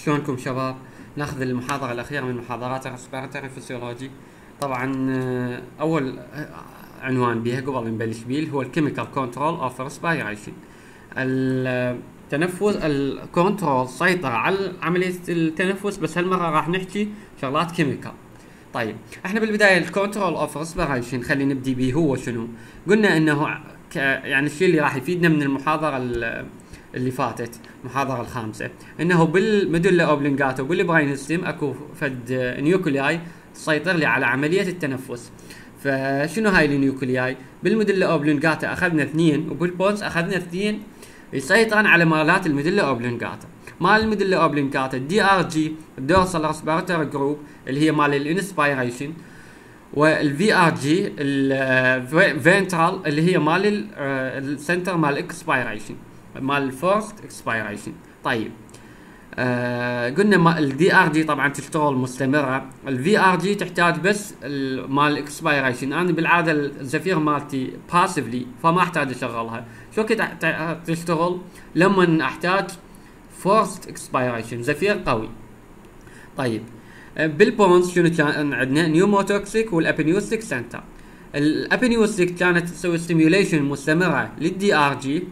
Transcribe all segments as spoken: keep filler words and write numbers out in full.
شلونكم شباب؟ ناخذ المحاضرة الأخيرة من محاضرات الريسبيراتوري فيسيولوجي. طبعا آه، أول عنوان بيها قبل نبلش بيه هو الكيميكال كنترول اوف ريسبيريشن. التنفس الكنترول سيطرة على عملية التنفس، بس هالمرة راح نحكي شغلات كيميكال. طيب احنا بالبداية الكنترول اوف ريسبيريشن خلي نبدي به. هو شنو؟ قلنا انه يعني الشيء اللي راح يفيدنا من المحاضرة اللي فاتت، المحاضرة الخامسة، انه بالميدولا اوبلونجاتا وبالبراين ستيم اكو فد نيوكلياي تسيطر لي على عملية التنفس. فشنو هاي النيوكلياي؟ بالميدولا اوبلونجاتا اخذنا اثنين، وبالبونز اخذنا اثنين يسيطرن على مالات الميدولا اوبلونجاتا. مال الميدولا اوبلونجاتا الدي ار جي الدورسال ريسبيراتوري جروب اللي هي مال الانسبيريشن، والفي ار جي الفنترال اللي هي مال السنتر مال الاكسبيريشن، مال الفورست اكسبيريشن. طيب آه قلنا الدي ار جي طبعا تشتغل مستمره، الفي ار جي تحتاج بس مال الاكسبيريشن. انا بالعاده الزفير مالتي باسفلي فما احتاج اشغلها. شو كنت تشتغل لما احتاج فورست اكسبيريشن، زفير قوي. طيب بالبونز شنو كان عندنا؟ نيوموتوكسيك والابنيوستيك سنتر. الابنيوستيك كانت تسوي ستيميوليشن مستمره للدي ار جي،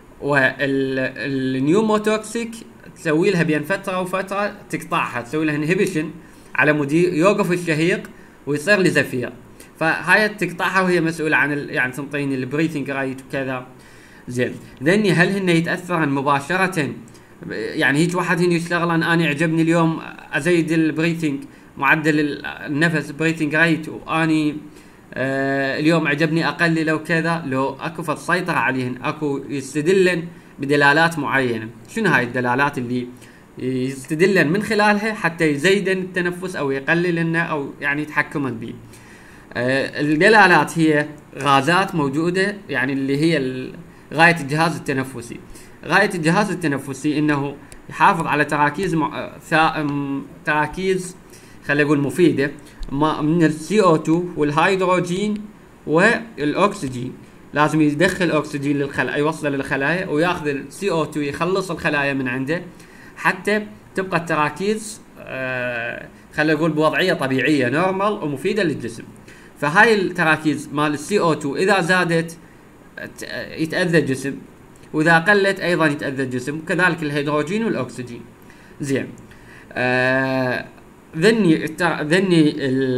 والنيوموتوكسيك تسوي لها بين فتره وفتره تقطعها، تسوي لها انهبيشن على مود يوقف الشهيق ويصير لي زفير. فهاي تقطعها وهي مسؤوله عن ال... يعني تنطيني البريثنج رايت وكذا. زين ذني هل هن يتاثرن مباشره؟ يعني هيك واحد هن يشتغلن انا يعجبني اليوم ازيد البريثنج، معدل النفس بريثنج رايت، واني آه اليوم عجبني اقلل وكذا. لو اكو فد سيطره عليهن، اكو يستدلن بدلالات معينه. شنو هاي الدلالات اللي يستدلن من خلالها حتى يزيدن التنفس او يقللن او يعني يتحكمن به؟ آه الدلالات هي غازات موجوده، يعني اللي هي غايه الجهاز التنفسي. غايه الجهاز التنفسي انه يحافظ على تراكيز مع... تراكيز خلينا نقول مفيده من السي او اثنين والهيدروجين والاكسجين. لازم يدخل اكسجين للخلايا، يوصل للخلايا وياخذ السي او اثنين يخلص الخلايا من عنده حتى تبقى التراكيز آه خلينا نقول بوضعيه طبيعيه نورمال ومفيده للجسم. فهاي التراكيز مال السي او اثنين اذا زادت يتاذى الجسم، واذا قلت ايضا يتاذى الجسم، كذلك الهيدروجين والاكسجين. زين آه ذني ذني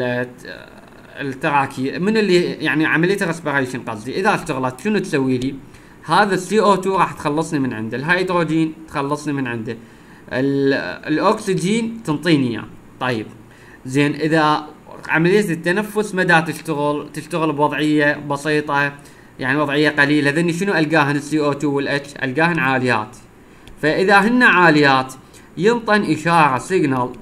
التراكي من اللي يعني عمليه الريسبيريشن قصدي اذا اشتغلت شنو تسوي لي؟ هذا السي او اثنين راح تخلصني من عنده، الهيدروجين تخلصني من عنده، الاكسجين تنطيني اياه. طيب زين اذا عمليه التنفس مدى تشتغل تشتغل بوضعيه بسيطه، يعني وضعيه قليله، ذني شنو القاهن السي او اثنين والاتش؟ القاهن عاليات. فاذا هن عاليات ينطن اشاره سيجنال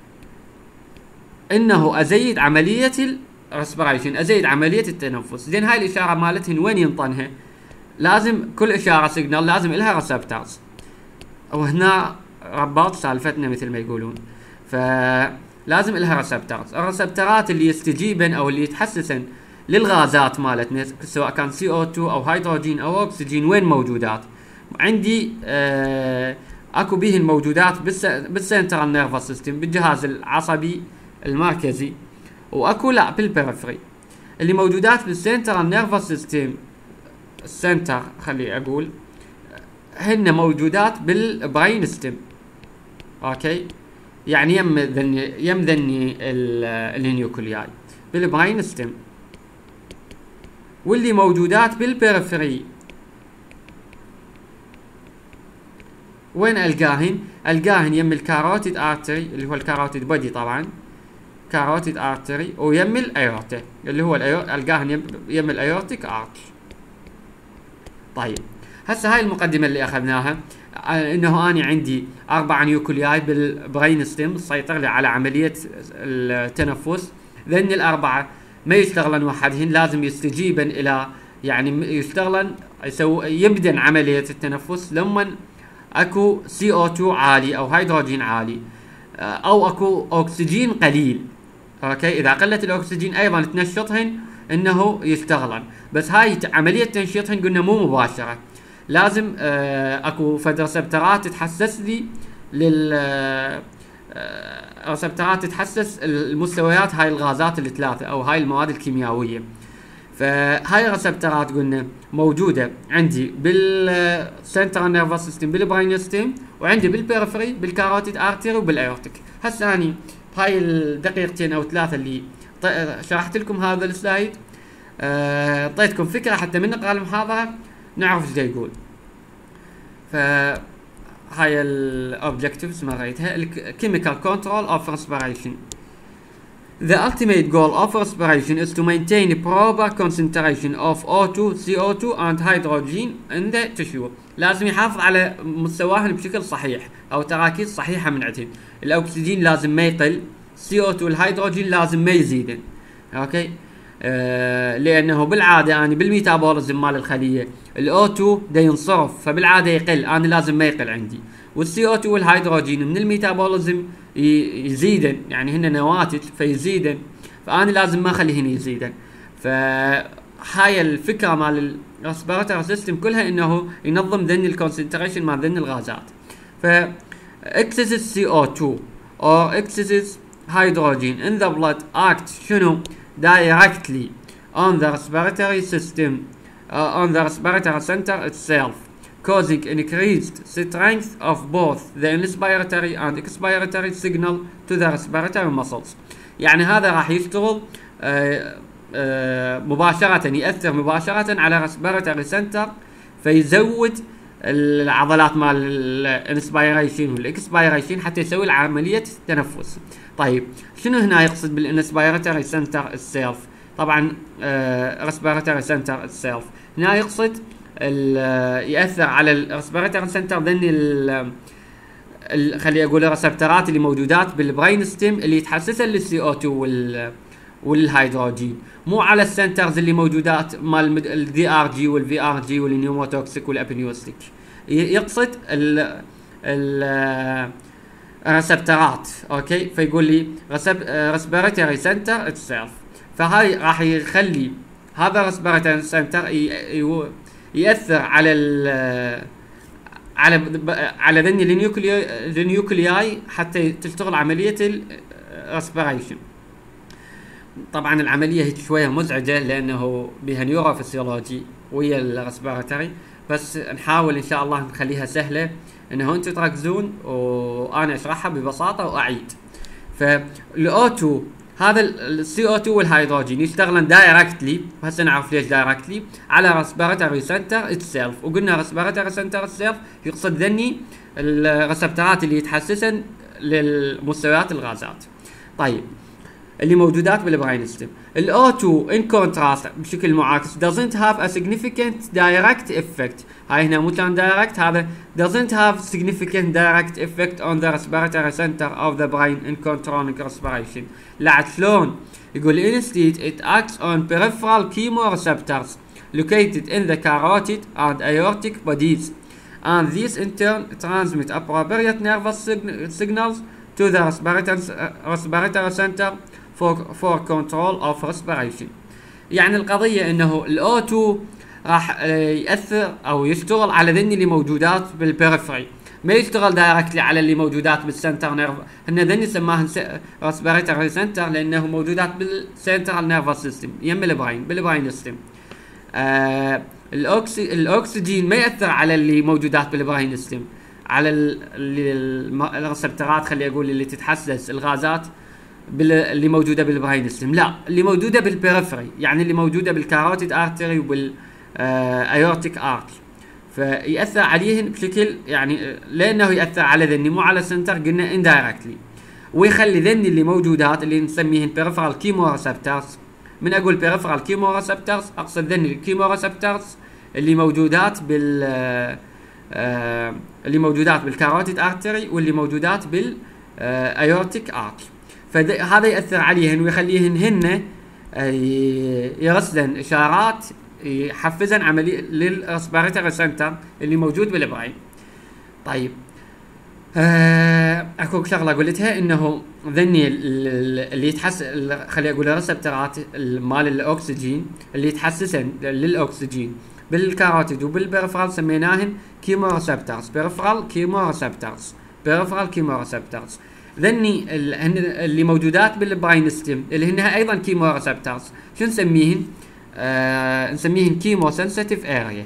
انه ازيد عمليه الريسبيريشن، ازيد عمليه التنفس. زين هاي الاشاره مالتهن وين ينطنها؟ لازم كل اشاره سيجنال لازم لها ريسبترز، وهنا رباط سالفتنا مثل ما يقولون. فلازم لها ريسبترز، الريسبترات اللي يستجيبن او اللي يتحسسن للغازات مالتنا سواء كان سي او اثنين او هيدروجين او اكسجين. وين موجودات؟ عندي آه اكو بيهن موجودات بالسنترال نيرفس سيستم، بالجهاز العصبي المركزي، واكو لا بالبريفري. اللي موجودات بالسنترال نيرفس سيستم السنتر خلي اقول هن موجودات بالبراين ستيم. اوكي يعني يم ذني يم ذني النيوكلياي بالبراين ستيم، واللي موجودات بالبريفري وين القاهن؟ القاهن يم الكاروتيد ارتري اللي هو الكاروتيد بودي، طبعا كاروتيد ارتري، ويم الايورتا اللي هو القاهن يم, يم الايورتيك ارتش. طيب هسه هاي المقدمه اللي اخذناها، انه اني عندي اربع نيوكلياي بالبرين ستيم تسيطر لي على عمليه التنفس. ذن الاربعه ما يشتغلن وحدهن، لازم يستجيبن الى يعني يشتغلن يسوي يبدن عمليه التنفس لما اكو سي او اثنين عالي او هيدروجين عالي او اكو اكسجين قليل. اوكي اذا قلت الاكسجين ايضا تنشطهن انه يشتغلن، بس هاي عمليه تنشيطهن قلنا مو مباشره، لازم اكو فد ريسبترات تتحسس لي لل ريسبترات تتحسس المستويات هاي الغازات الثلاثه او هاي المواد الكيميائيه. فهاي الريسبترات قلنا موجوده عندي بالسنترال نيرفس سيستم بالبراين ستيم، وعندي بالبيرفري بالكاروتيد ارتري وبالايورتيك. هسه اني بهاي الدقيقتين او ثلاثه اللي شرحت لكم هذا السلايد اعطيتكم أه فكره حتى من نقرا المحاضره نعرف ايش يقول. ف هاي الاوبجكتيفز مريتها. الكيميكال كنترول اوف ريسبيريشن. The ultimate goal of respiration is to maintain a proper concentration of O two, C O two and hydrogen in the tissue. لازم يحافظ على مستواهن بشكل صحيح او تراكيز صحيحه من عندهن. الاكسجين لازم ما يقل، سي او تو الهيدروجين لازم ما يزيدن. اوكي آه لانه بالعاده انا يعني بالميتابوليزم مال الخليه الاو تو دا ينصرف، فبالعاده يقل، انا لازم ما يقل عندي. والسي او تو والهيدروجين من الميتابوليزم يزيدن، يعني هن نواتج فيزيدن، فانا لازم ما اخليهن يزيدن. فهاي الفكره مال الريسبيراتوري سيستم كلها انه ينظم ذن الكونسنتريشن مال ذن الغازات. ف excess سي او تو or excess hydrogen in the blood act شنو directly on the respiratory system uh, on the respiratory center itself, causing increased strength of both the inspiratory and expiratory signal to the respiratory muscles. يعني هذا راح يشتغل آه آه مباشرة، يأثر مباشرة على respiratory center، فيزود العضلات مال الانسبيريشن والاكسبيريشن حتى يسوي عملية التنفس. طيب شنو هنا يقصد بالانسبيراتوري سنتر السيلف؟ طبعا ريسبيراتوري سنتر السيلف هنا يقصد يأثر على الريسبيراتوري سنتر ذني خلي اقول الريسبترات اللي موجودات بالبراين ستيم اللي يتحسسن للسي او تو وال والهيدروجين، مو على السنترز اللي موجودات مال الدي ار جي والفي ار جي والنيوموتوكسيك والابنيوستيك. يقصد ال ال ريسبترات. اوكي فيقول لي ريسبيراتوري سنتر اتسيلف. فهاي راح يخلي هذا ريسبيراتوري سنتر ياثر على ال على على ذني النيوكلياي النيوكلياي حتى تشتغل عمليه الريسبيريشن. طبعا العمليه هي شويه مزعجه لانه بها نيوروفيسيولوجي ويا الريسبيراتوري، بس نحاول ان شاء الله نخليها سهله انه انتم تركزون وانا اشرحها ببساطه واعيد. فالاو تو هذا السي او تو والهيدروجين يشتغلن دايركتلي، وهسه نعرف ليش دايركتلي، على ريسبيراتوري سنتر اتسيلف. وقلنا ريسبيراتوري سنتر اتسيلف يقصد ذني الريسبترات اللي يتحسسن للمستويات الغازات. طيب اللي موجودات بالبراين ستيم. الاو تو ان كونتراست بشكل معاكس doesn't have a significant direct effect. هاي هنا مو كان direct، هذا doesn't have significant direct effect on the respiratory center of the brain in controlling respiration. لا شلون؟ يقول instead it acts on peripheral chemoreceptors located in the carotid and aortic bodies, and these in turn transmit appropriate nervous signals to the respiratory, respiratory center for, for control of respiration. يعني القضية انه الاو تو راح يأثر او يشتغل على ذني اللي موجودات بالبريفري، ما يشتغل دايركتلي على اللي موجودات بالسنتر نيرف. هن ذني سماهن ريسبيراتوري سنتر لانه موجودات بالسنترال نيرفس سيستم يم البراين بالبراين سيستم. آه الأوكسي الاكسجين ما يأثر على اللي موجودات بالبراين سيستم، على الريسبترات خلي اقول اللي تتحسس الغازات اللي موجوده بالبراين سيستم، لا اللي موجوده بالبريفري، يعني اللي موجوده بالكاروتيد ارتري وبالايورتيك ارت. فيأثر عليهن بشكل يعني لانه يأثر على ذني مو على السنتر، قلنا اندايركتلي، ويخلي ذني اللي موجودات اللي نسميهن بيريفرال كيموريسبترز. من اقول بيريفرال كيموريسبترز اقصد ذني الكيموريسبترز اللي موجودات بال آه اللي موجودات بالكاروتيد ارتري واللي موجودات بالايورتيك ارت. فهذا يأثر عليهن ويخليهن هن يرسلن اشارات يحفزن عمليه للريسبيراتوري سنتر اللي موجود بالبراين. طيب آه اكو شغله قلتها انه ذني اللي يتحس خلي اقول الريسبترات مال الاكسجين اللي يتحسسن للاكسجين بالكاروتيد وبالبريفرال سميناهن كيموريسبترز، بريفرال كيموريسبترز. peripheral chemoreceptors. ذني اللي موجودات بالبراين ستيم اللي هنها ايضا chemoreceptors شو نسميهن؟ آه نسميهن chemosensitive area.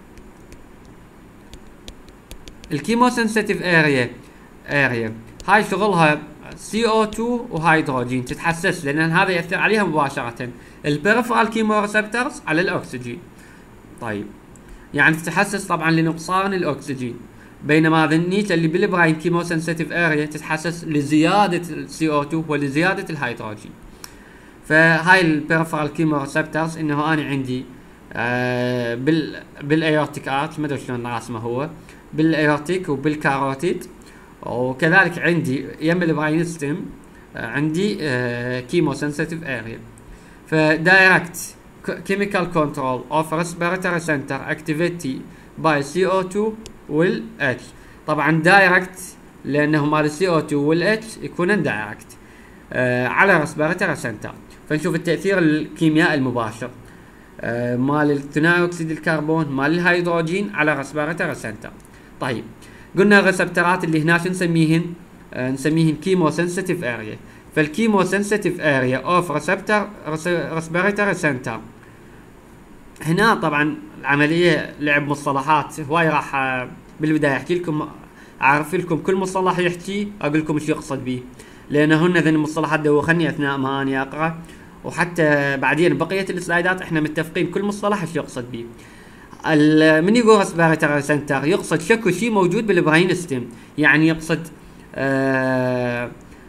الكيموسنسيتيف اريا اريا هاي شغلها سي او اثنين وهيدروجين، تتحسس لان هذا ياثر عليها مباشره. البريفرال كيموريسبتورز على الاكسجين. طيب يعني تتحسس طبعا لنقصان الاكسجين، بينما ذنيك اللي بالبراين كيموسنسيتيف اريا تتحسس لزياده السي او اثنين ولزياده الهيدروجين. فهاي البريفرال كيموريسبتورز انه انا عندي آه بال بالايورتيك ارت، ما ادري شلون راسمه هو، بالايورتيك وبالكاروتيد، وكذلك عندي يم البراين ستيم عندي كيمو سنسيتيف اريا. فدايركت كيميكال كنترول اوف ريسبيراتوري سنتر اكتيفيتي باي سي او اثنين والاتش. طبعا دايركت لانه مال السي او اثنين والاتش يكونن دايركت آه على ريسبيراتوري سنتر. فنشوف التاثير الكيميائي المباشر آه مال الثنائي اكسيد الكربون مال الهيدروجين على ريسبيراتوري سنتر. طيب قلنا الريسبترات اللي هنا شو نسميهن؟ آه نسميهن كيمو سنسيتيف اريا. فالكيمو سنسيتيف اريا اوف ريسبتر ريسبيراتوري سنتر. هنا طبعا العمليه لعب مصطلحات هواي، راح آه بالبدايه احكي لكم اعرف لكم كل مصطلح يحكي اقول لكم ايش يقصد به، لان هن ذن المصطلحات دوخني اثناء ما اني اقرا، وحتى بعدين بقيه السلايدات احنا متفقين كل مصطلح ايش يقصد به. من يقول ريسبيراتوري سنتر يقصد شكو شيء موجود بالبراين ستيم، يعني يقصد آه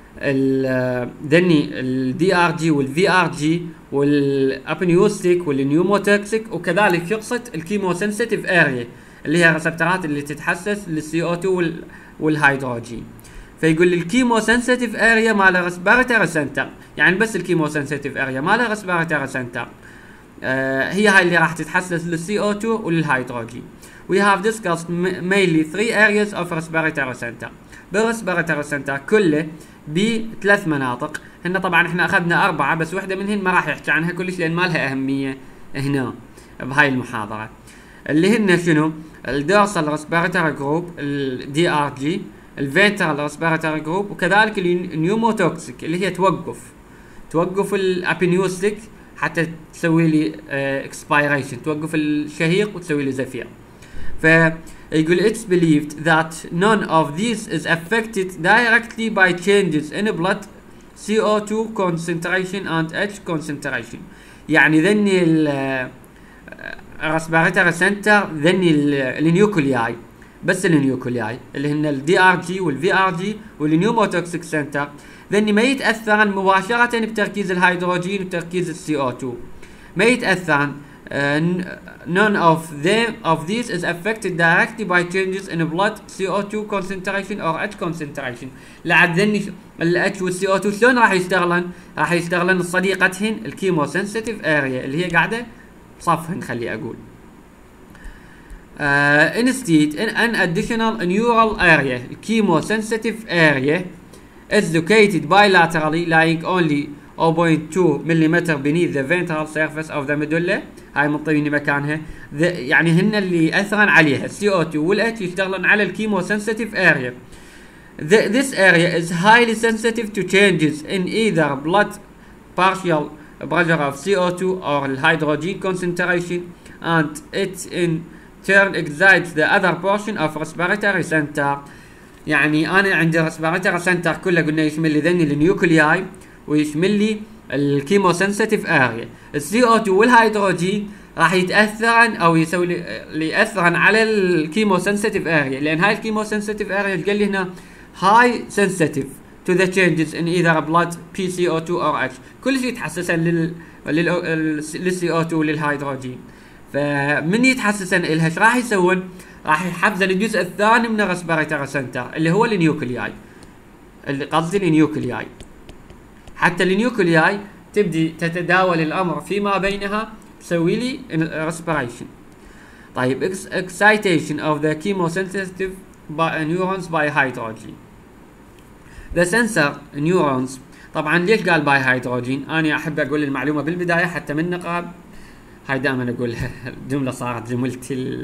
ذني الدي ار جي والفي ار جي والابنيوستيك والنيوموتوكسيك، وكذلك يقصد الكيمو سنسيتيف اريا اللي هي الريسبترات اللي تتحسس للسي او اثنين والهيدروجين. فيقول الكيمو سنسيتيف اريا مال ريسبيراتوري سنتر، يعني بس الكيمو سنسيتيف اريا مال ريسبيراتوري سنتر آه هي هاي اللي راح تتحسس للسي او اثنين وللهيدروجين. We have discussed mainly three areas of respiratory center. بالريسبيراتوري سنتر كله بثلاث مناطق، هن طبعا احنا اخذنا اربعه بس وحده منهن ما راح يحكي عنها كلش لان ما لها اهميه هنا بهاي المحاضره، اللي هن شنو؟ الدورسال ريسبيراتوري جروب الدي ار جي، الفينترال ريسبيراتوري جروب، وكذلك النيوموتوكسيك اللي هي توقف توقف الابنيوستيك حتى تسوي لي اكسبيريشن، توقف الشهيق وتسوي لي زفير. فيقول it's believed that none of these is affected directly by changes in blood سي او اثنين concentration and H concentration. يعني ذني الريسبيراتوري سنتر ذني النيوكلياي، بس النيوكلياي اللي هن الدي ار جي والفي ار جي والنيوموتوكسيك سنتر ذني ما يتاثرن مباشره بتركيز الهيدروجين وتركيز السي او اثنين، ما يتاثرن. Uh, none of them of these is affected directly by changes in blood سي او اثنين concentration or H concentration. لعد ذني ال H وال سي او اثنين شلون راح يشتغلن؟ راح يشتغلن صديقتهن الكيمو سنسيتيف اريا اللي هي قاعده بصفهن خلي اقول. Uh, instead in an additional neural area chemosensitive area is located bilaterally lying only zero point two millimeters beneath the ventral surface of the medulla. هاي منطيني مكانها يعني هن اللي اثرن عليها السي او اثنين والاتش يشتغلون على الكيمو سنسيتيف اريا. This area is highly sensitive to changes in either blood partial pressure of سي او اثنين or hydrogen concentration, and it in turn excites the other portion of respiratory center. يعني انا عندي respiratory center كله قلنا يشمل لي ذني النيوكلياي ويشمل لي الكيمو سنسيتيف اريا. السي او اثنين والهيدروجين راح يتاثرن او يسوي لي ياثرن على الكيمو سنسيتيف اريا، لان هاي الكيمو سنسيتيف اريا قال لي هنا هاي سنسيتيف to the changes in either blood بي سي او اثنين or H. كل شيء يتحسسن لل للسي او اثنين وللهيدروجين. فمن يتحسسن لها ايش راح يسوون؟ راح يحفزن الجزء الثاني من الريسبيراتوري سنتر اللي هو النيوكلياي، اللي قصدي النيوكلياي، حتى النيوكلياي تبدي تتداول الامر فيما بينها تسوي لي respiration. طيب excitation of the chemosensitive neurons by hydrogen. The sensor neurons طبعا ليش قال باي هيدروجين؟ انا احب اقول المعلومه بالبدايه حتى من نقرا، هاي دائما اقولها الجمله صارت جملتي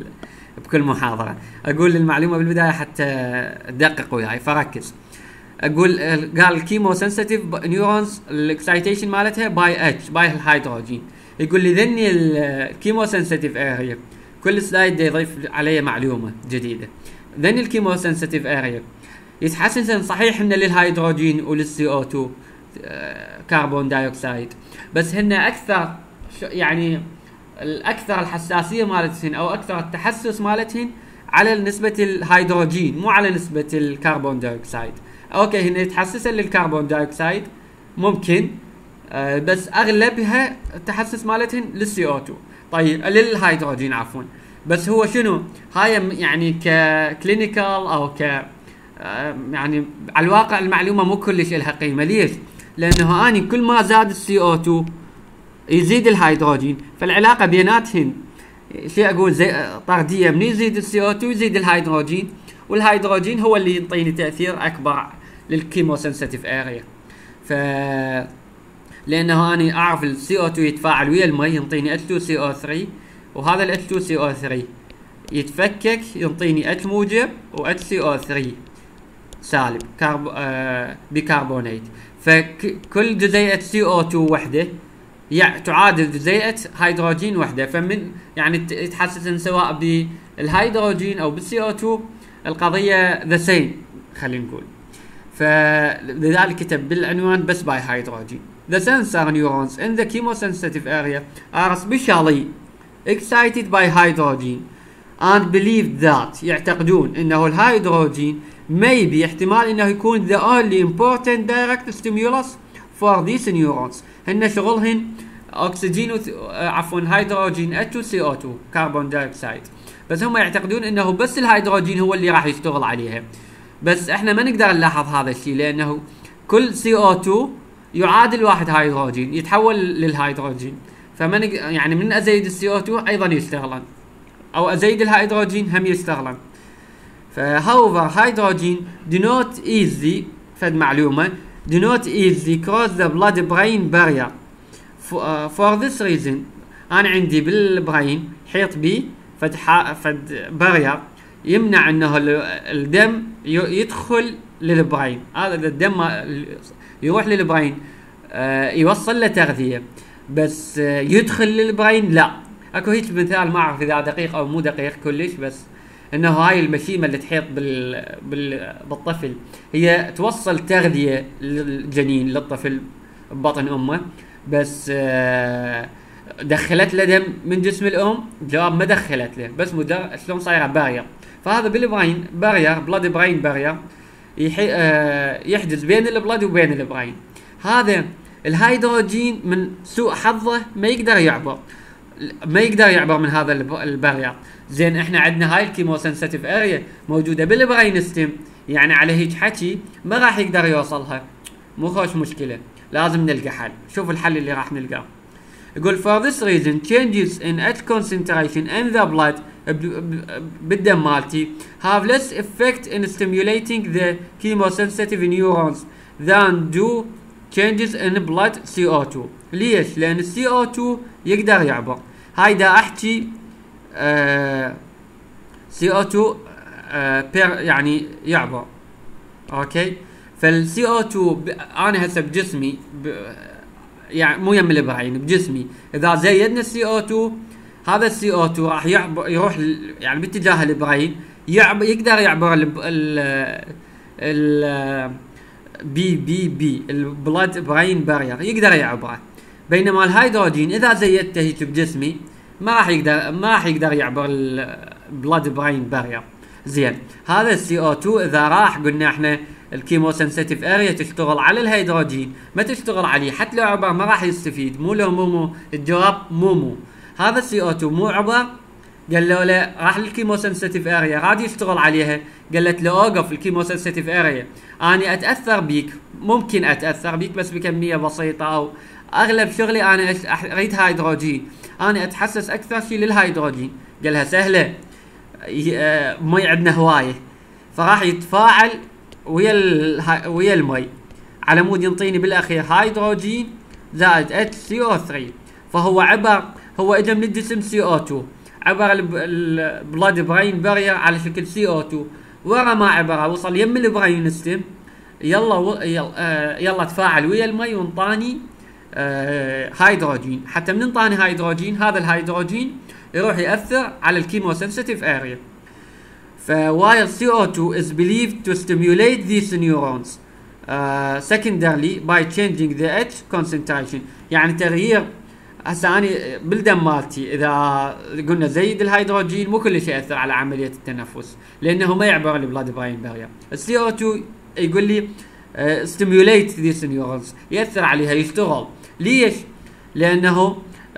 بكل محاضره. اقول المعلومه بالبدايه حتى تدقق وياي فركز. اقول قال الكيمو سنسيتيف نيورونز الاكسايتيشن مالتها باي اتش باي الهيدروجين. يقول لي ذني الكيمو سنسيتيف اريا. كل سلايد يضيف عليه معلومه جديده. ذني الكيمو سنسيتيف اريا يتحسسن صحيح انه للهيدروجين وللسي او اثنين كربون دايوكسيد، بس هن اكثر يعني الاكثر الحساسيه مالتهن او اكثر التحسس مالتهن على نسبه الهيدروجين مو على نسبه الكربون دايوكسيد. اوكي هن يتحسسن للكربون دايوكسيد ممكن، آه بس اغلبها التحسس مالتهن للسي او اثنين. طيب للهيدروجين عفوا. بس هو شنو هاي يعني ككلينيكال او ك يعني على الواقع المعلومه مو كلش لها قيمه. ليش؟ لانه اني كل ما زاد السي او اثنين يزيد الهيدروجين، فالعلاقه بيناتهم شيء اقول زي طرديه، من يزيد السي او اثنين يزيد الهيدروجين، والهيدروجين هو اللي يعطيني تاثير اكبر للكيمو سنسيتيف اريا. ف لانه اني اعرف السي او اثنين يتفاعل ويا المي ينطيني اتش اثنين سي او ثلاثة، وهذا ال اتش اثنين سي او ثلاثة يتفكك ينطيني اتش موجب و اتش سي او ثلاثة سالب كارب آه بيكربونات. فكل جزيئة سي او اثنين وحده يعني تعادل جزيئة هيدروجين وحده، فمن يعني يتحسسن سواء بالهيدروجين او بالسي او اثنين القضية ذا سيم خلينا نقول. فلذلك كتب بالعنوان بس باي هيدروجين. The sensor neurons in the chemosensitive area are especially excited by hydrogen and believe that يعتقدون انه الهيدروجين maybe احتمال انه يكون the only important direct stimulus for these neurons. هن شغلهن اكسجين وث... عفوا هيدروجين اتش و سي او اثنين كربون دايوكسيد، بس هم يعتقدون انه بس الهيدروجين هو اللي راح يشتغل عليها. بس احنا ما نقدر نلاحظ هذا الشيء، لانه كل سي او اثنين يعادل واحد هيدروجين يتحول للهيدروجين، فما نق... يعني من ازيد السي او اثنين ايضا يشتغلن، او ازيد الهيدروجين هم يشتغلن. ف however hydrogen do not easily فد معلومة do not easily cross the blood brain barrier for, uh, for this reason. انا عندي بالبراين حيط بي فد فد بارير يمنع انه الدم يدخل للبراين. هذا الدم يروح للبراين آه يوصل له تغذية، بس آه يدخل للبراين لا. اكو هيك مثال ما اعرف اذا دقيق او مو دقيق كلش، بس انه هاي المشيمه اللي تحيط بال... بال... بالطفل هي توصل تغذيه للجنين للطفل ببطن امه، بس آه دخلت له دم من جسم الام؟ جواب ما دخلت له، بس مدر... شلون صايره بارير. فهذا بالبراين بارير بلاد براين بارير يحي... آه يحجز بين البلاد وبين البراين. هذا الهيدروجين من سوء حظه ما يقدر يعبر ما يقدر يعبر من هذا البارير. زين احنا عندنا هاي الكيمو سنسيتيف اريا موجوده بالبراين ستيم، يعني على هيك حكي ما راح يقدر يوصلها. مو خوش مشكله، لازم نلقى حل. شوف الحل اللي راح نلقاه. يقول for this reason changes in H concentration in the blood بالدم مالتي have less effect in stimulating the chemosensitive neurons than do changes in blood سي او اثنين. ليش؟ لان السي او اثنين يقدر يعبر. هاي دا احكي آه سي او اثنين آه بير يعني يعبر. اوكي، فالسي او اثنين انا هسه بجسمي ب يعني مو يم البراين بجسمي، اذا زيدنا السي او اثنين هذا السي او اثنين راح يعبر يروح يعني باتجاه البراين، يعبر يقدر يعبر ال ال ال بي بي بي البلاد براين بارير يقدر يعبره. بينما الهيدروجين اذا زيدته هيك بجسمي ما راح يقدر ما راح يقدر يعبر البلاد براين بارير. زين هذا السي او اثنين اذا راح قلنا احنا الكيمو سنسيتيف اريا تشتغل على الهيدروجين ما تشتغل عليه، حتى لو عبر ما راح يستفيد. مو لو مو مو الجواب مو مو هذا السي او اثنين مو عبر. قالوا له راح للكيمو سنسيتيف اريا راد يشتغل عليها، قالت له اوقف الكيمو سنسيتيف اريا، اني اتاثر بيك، ممكن اتاثر بيك بس بكميه بسيطه، او اغلب شغلي انا اريد هيدروجين، انا اتحسس اكثر شيء للهيدروجين. قالها سهله، مي عندنا هوايه، فراح يتفاعل ويا ويا المي على مود ينطيني بالاخير هيدروجين زائد اتش سي او ثلاثة. فهو عبر هو اجى من الجسم سي او اثنين عبر البلاد براين بارير على شكل سي او اثنين، ورا ما عبره وصل يم البراين ستيم، يلا و... يلا, آه يلا تفاعل ويا المي وانطاني آه هيدروجين. حتى من انطاني هيدروجين، هذا الهيدروجين يروح ياثر على الكيمو سنسيتيف اريا. ف while سي او اثنين is believed to stimulate these neurons uh, secondarily by changing the H concentration. يعني تغيير هسه اني بالدم مالتي اذا قلنا زيد الهيدروجين مو كل شيء ياثر على عمليه التنفس لانه ما يعبر البلاد براين بارير. السي او اثنين يقول لي uh, stimulate these neurons، ياثر عليها، يشتغل. ليش؟ لانه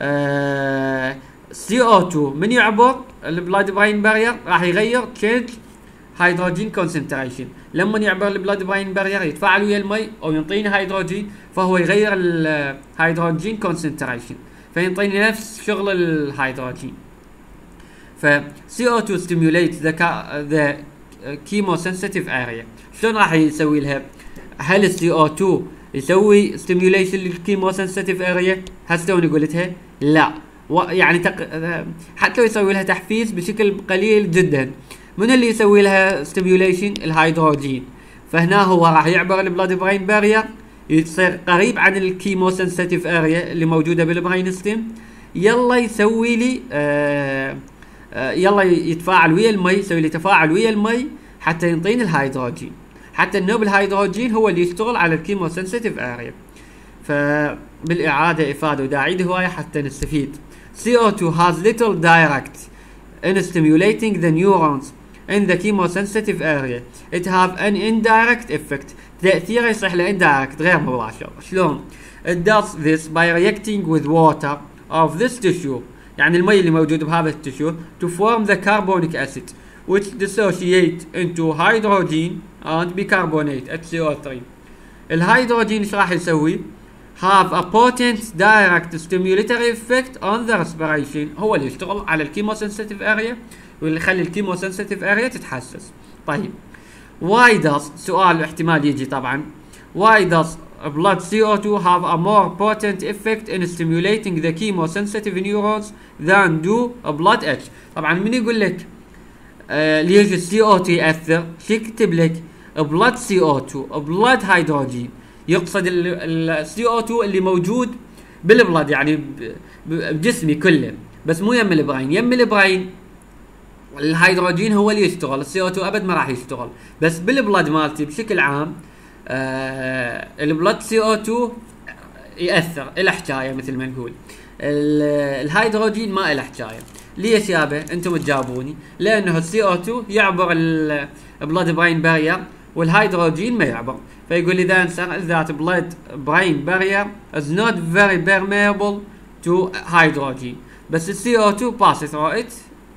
سي او اثنين من يعبر البلاد براين بارير راح يغير تشينج هيدروجين كونسنتريشن. لما يعبر البلاد براين بارير يتفاعل ويا المي او ينطيني هيدروجين، فهو يغير الهيدروجين كونسنتريشن فينطيني نفس شغل الهيدروجين. ف سي او اثنين stimulates the the chemosensitive area. شلون راح يسوي لها؟ هل السي او اثنين يسوي stimulation للكيموسنسيتيف اريا؟ هسه توني قلتها لا، يعني تق... حتى لو يسوي لها تحفيز بشكل قليل جدا. من اللي يسوي لها ستيميوليشن؟ الهيدروجين. فهنا هو راح يعبر البلاد براين بارير، يصير قريب عن الكيموسنسيتيف اريا اللي موجوده بالبراين ستيم، يلا يسوي لي آه آه يلا يتفاعل ويا المي، يسوي لي تفاعل ويا المي حتى ينطيني الهيدروجين، حتى النوب الهيدروجين هو اللي يشتغل على الكيموسنسيتيف اريا. فبالاعاده افاده وداعيد هوايه حتى نستفيد. سي او اثنين has little direct in stimulating the neurons in the chemosensitive area. It have an indirect effect. تأثيره يصح له indirect غير مباشر. شلون؟ It does this by reacting with water of this tissue. يعني المي اللي موجود بهذا التشو to form the carbonic acid which dissociate into hydrogen and bicarbonate H C O three. الهيدروجين ايش راح يسوي؟ have a potent direct stimulatory effect on the respiration. هو اللي يشتغل على الكيموسنسيتيف اريا واللي يخلي الكيموسنسيتيف اريا تتحسس. طيب why does، سؤال احتمال يجي طبعا، why does blood سي او اثنين have a more potent effect in stimulating the chemosensitive neurons than do blood H؟ طبعا من يقول لك آه ليش السي او اثنين ياثر، شو يكتب لك؟ blood سي او اثنين blood هيدروجين، يقصد السي او اثنين اللي موجود بالبلد يعني بجسمي كله، بس مو يم البراين. يم البراين الهيدروجين هو اللي يشتغل، السي او اثنين ابد ما راح يشتغل، بس بالبلد مالتي بشكل عام آه البلد سي او اثنين ياثر، له حكايه مثل ما نقول. الهيدروجين ما له حكايه. ليش يابا انتم تجاوبوني؟ لانه السي او اثنين يعبر البلد براين بارير والهيدروجين ما يعبر. فيقول لي then that blood brain barrier is not very permeable to hydrogen. بس ال سي او اثنين passes through it.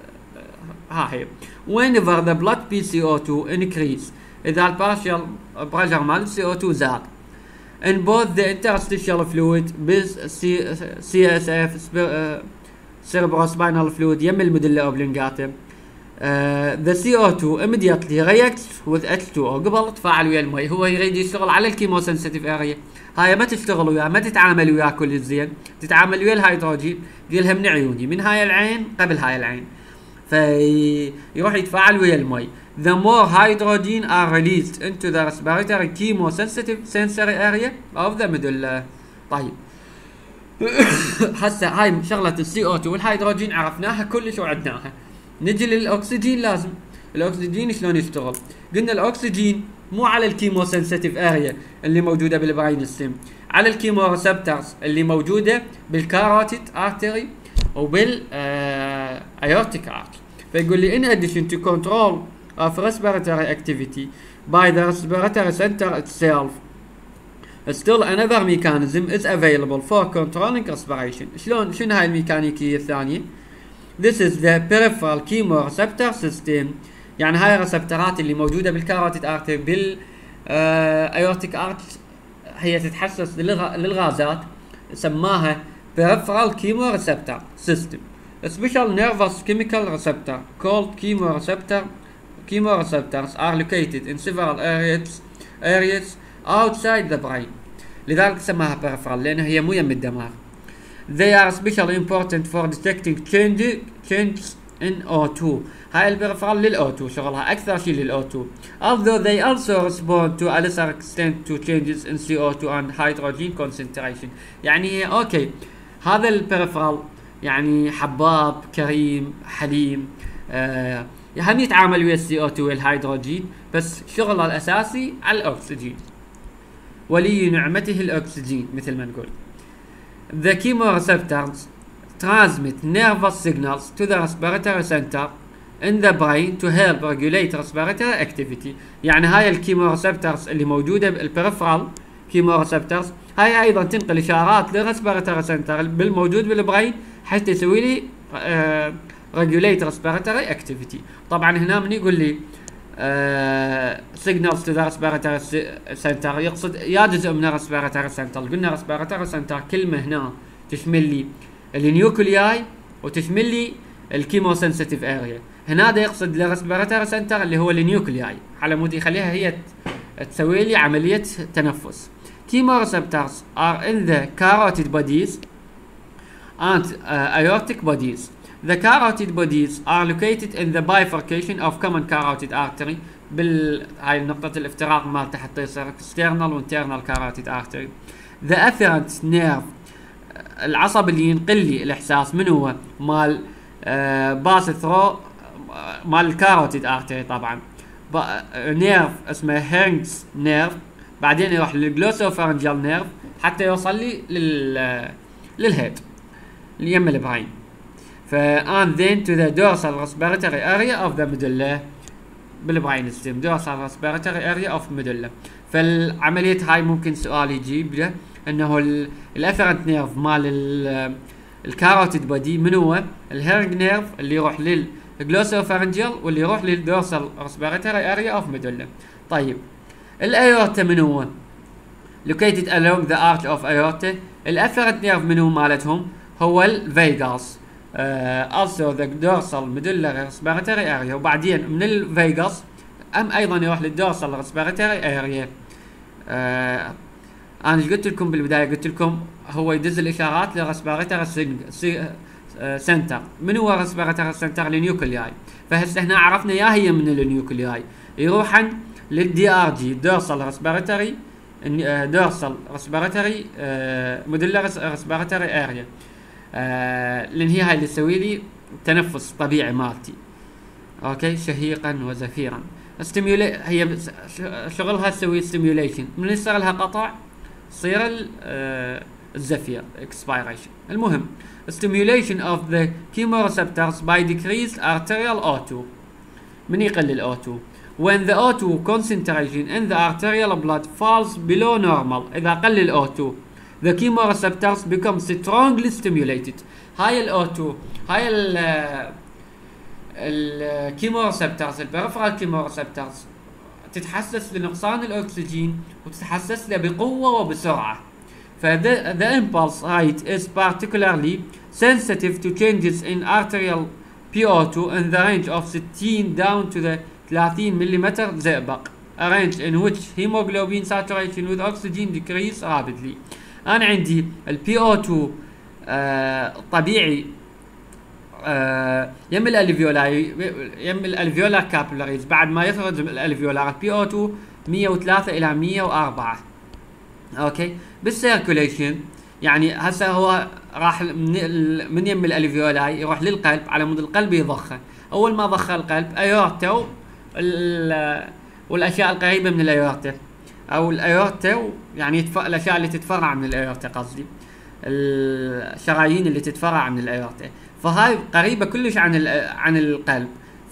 ها هي. Whenever the blood بي سي او اثنين increase، إذا ال partial pressure مال ال سي او اثنين زاد in both the interstitial fluid with سي اس اف cerebrospinal fluid يم المدلة اوبلونجاتا. Uh, the سي او اثنين immediately reacts with إتش تو أو قبل تفاعل ويا المي. هو يريد يشتغل على الكيموسنسيتيف اريا، هاي ما تشتغل وياه، ما تتعامل وياه كل الزين، تتعامل ويا الهيدروجين، قيلها من عيوني من هاي العين قبل هاي العين، فيروح يتفاعل ويا المي. The more hydrogen are released into the respiratory chemosensitive sensory area of the medulla. طيب هسه هاي شغلة السي او اثنين والهيدروجين عرفناها كلش وعدناها. نجي للاكسجين. لازم الاكسجين شلون يشتغل؟ قلنا الاكسجين مو على الكيموسنسيتيف اريا اللي موجوده بالبراين ستيم، على الكيمو ريسبتورز اللي موجوده بالكاروتيد ارتري وبال ايورتيك ارتري. فيقول لي in addition to control of respiratory activity by the respiratory center itself still another mechanism is available for controlling respiration. شلون؟ شنو هاي الميكانيكيه الثانيه؟ This is the peripheral chemoreceptor system. يعني هاي الريسبتورات اللي موجوده بالكاروتيد ارتري بال ايورتيك ارت هي تتحسس للغازات، سماها peripheral chemoreceptor system. A special nervous chemical receptor called chemoreceptor chemoreceptors are located in several areas areas outside the brain. لذلك سماها peripheral لأنها هي مو يم الدماغ. They are especially important for detecting change changes in أو تو. هاي البريفرال لل أو تو، شغلها أكثر شيء لل أو تو. Although they also respond to a lesser extent to changes in سي أو تو and hydrogen concentration. يعني هي أوكي، هذا البريفرال يعني حباب كريم حليم، آه هم يتعامل ويا السي أو تو والهيدروجين، بس شغله الأساسي على الأكسجين، ولي نعمته الأكسجين مثل ما نقول. The chemoreceptors transmit nervous signals to the respiratory center in the brain to help regulate respiratory activity. يعني هاي الكيموريسبترز اللي موجودة بالبريفرال كيموريسبترز هاي أيضا تنقل إشارات للرسبيراتوري سنتر بالموجود بالبراين حتى يسوي لي آه regulate respiratory activity. طبعا هنا من يقول لي آه signals to the respiratory center يقصد يا جزء من الرسبيراتوري سنتر. قلنا رسبيراتوري سنتر كلمة هنا تشمل لي النيوكلياي وتشمل لي الكيمو سنسيتيف اريا. هنا ده يقصد الرسبيراتوري سنتر اللي هو النيوكلياي على مود يخليها هي تسوي لي عملية تنفس. Chemoreceptors are in the carotid bodies and uh, aortic bodies. The carotid bodies are located in the bifurcation of common carotid artery. بال هاي نقطة الافتراق مال تحت يصير external و internal carotid artery. The afferent nerve العصب اللي ينقل لي الإحساس من هو مال آه باس ثرو مال الكاروتيد ارتري. طبعا نيرف اسمه هيرنجز نيرف، بعدين يروح للجلوسوفارنجال نيرف حتى يوصل لي لل للهيد اللي يم البراين. ف and then to the dorsal respiratory area of the medulla بالبراين ستيم dorsal respiratory area of medulla. فالعملية هاي ممكن سؤال يجيب له انه الافرنت نيرف مال الكاروتيد بودي من هو؟ الهيرنج نيرف اللي يروح للجلوسوفارنجال واللي يروح للدورسال ريسبيراتوري اريا اوف ميدولا. طيب الايورتا من هو؟ located along the arch of aorta. الافرنت نيرف من هو مالتهم؟ هو الفيغاس uh, also the dorsal medullary respiratory area. وبعدين من الفيغاس ام ايضا يروح للدورسال ريسبيراتوري اريا. uh, انا ايش قلت لكم بالبدايه؟ قلت لكم هو يدز الاشارات للرسبيراتوري سنتر. من هو الرسبيراتوري سنتر؟ النيوكلياي. فهسه هنا عرفنا يا هي من النيوكلياي يروحن للدي ار جي دورسال رسبيراتوري دورسال رسبيراتوري موديلر رسبيراتوري اريا، لان هي هاي اللي تسوي لي تنفس طبيعي مالتي. اوكي شهيقا وزفيرا. استيميولي هي شغلها تسوي ستيميوليشن، من يصير لها قطع تصير الزفير expiration. المهم stimulation of the chemoreceptors by decreased arterial أو تو. من يقل ال أو تو؟ when the أو تو concentration in the arterial blood falls below normal. إذا قل ال أو تو the chemoreceptors become strongly stimulated. هاي ال أو تو هاي ال الكيموريسبترز البريفرال كيموريسبترز تتحسس لنقصان الأكسجين وتتحسس له بقوة وبسرعة. ف the, the impulse rate is particularly sensitive to changes in arterial بي أو تو in the range of sixteen down to the ثلاثين ملم زئبق. a range in which hemoglobin saturation with oxygen decrease rapidly. أنا عندي ال بي أو تو آه طبيعي آه يم الالفيولاي يم الالفيولار كابيلاريز بعد ما يخرج الالفيولار البي أو تو مية وثلاثة الى مية وأربعة. اوكي بالسيركوليشن يعني هسه هو راح من, من يم الالفيولاي يروح للقلب على مود القلب يضخه. اول ما ضخ القلب ايورتا والاشياء القريبه من الايورتا او الايورتا يعني يتف... الاشياء اللي تتفرع من الايورتا قصدي الشرايين اللي تتفرع من الايورتا، فهاي قريبه كلش عن عن القلب.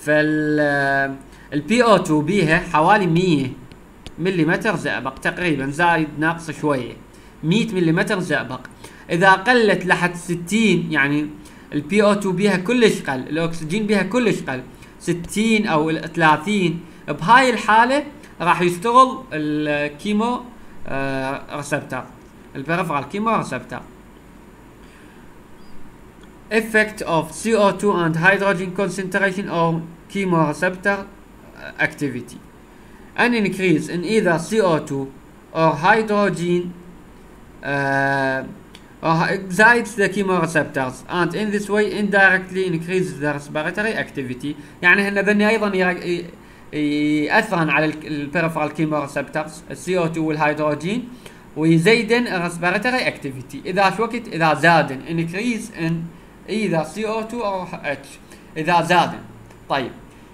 فال البي أو تو بيها حوالي مية ملم زئبق تقريبا، زايد ناقص شويه مية ملم زئبق. اذا قلت لحد ستين يعني البي أو تو بيها كلش قل، الاكسجين بيها كلش قل ستين او ثلاثين، بهاي الحاله راح يشتغل الكيمو آه ريسبتر البريفرال كيمو ريسبتر. effect of سي أو تو and hydrogen concentration on chemoreceptor activity. An increase in either سي أو تو or hydrogen uh, excites the chemoreceptors and in this way indirectly increases the respiratory activity. يعني هن ذني ايضا يأثرن على البريفرال chemoreceptors السي او اثنين والهيدروجين ويزيدن الريسبيراتوري اكتيفيتي. اذا شو وقت؟ اذا زادن increase in either سي او اثنين او H اذا زادن. طيب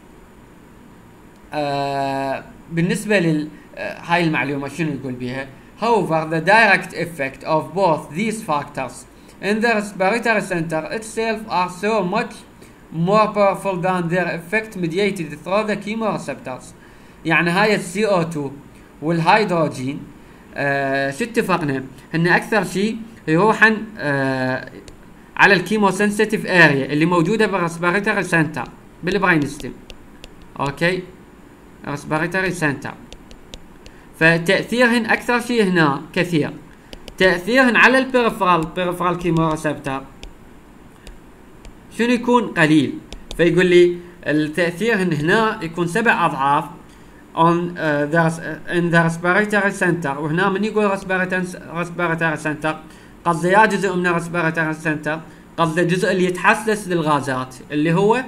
آه بالنسبه لل آه هاي المعلومه شنو يقول بيها؟ However, the direct effect of both these factors in the respiratory center itself are so much more powerful than their effect mediated through the chemoreceptors. يعني هاي السي او اثنين والهيدروجين آه شو اتفقنا؟ هن اكثر شيء يروحن آه على الكيمو سنسيتيف اريا اللي موجوده بالريسبيراتوري سنتر بالبراين ستيم. اوكي ريسبيراتوري سنتر. فتأثيرهن أكثر شيء هنا كثير. تأثيرهن على البريفرال بيريفرال كيموريسبتور شنو يكون؟ قليل. فيقول لي التأثيرهن هنا يكون سبع أضعاف on uh, the in the respiratory center. وهنا من يقول respiratory center قصده يا جزء من respiratory center قصده الجزء اللي يتحسس للغازات اللي هو